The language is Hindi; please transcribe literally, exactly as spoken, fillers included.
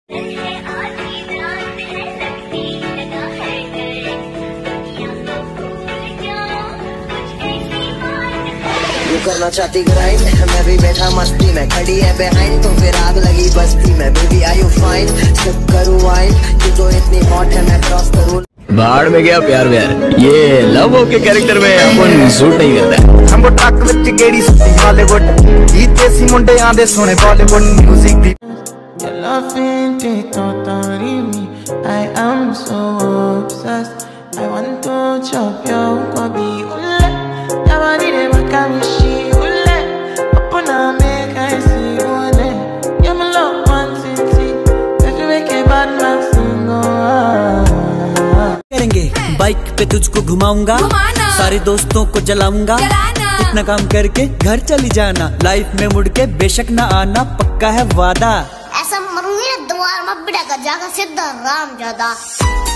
तू करना चाहती ग्राइंड, मैं भी बैठा मस्ती में, खड़ी है बिहाइंड तो फिर आग लगी बस्ती में। Baby are you fine, sip करूँ वाइन, तू तो इतनी हॉट है मैं क्रॉस करूँ। बाहर में गया प्यार व्यार, ये लव हो के कैरेक्टर में अपन सूट नहीं करता। हमको ट्रक विच गेड़ी सुती हॉलीवुड, गीत देसी मुंडे आंदे सोने बॉलीवुड म्यूजिक दी। Your love ain't it, totally me. I am so obsessed. I want to chop your kobe. Ule, yabani de makamishi. Ule, apuna make I see ule. You're my love one city. If you make a bad man sing, oh. करेंगे बाइक पे तुझको घुमाऊंगा, सारे दोस्तों को जलाऊंगा, इतना काम करके घर चली जाना, लाइफ में मुड़ के बेशक ना आना, पक्का है वादा। ऐसा मरूंगी ना दोबारा, मैं बिड़ा का जाकर सीधा राम ज्यादा।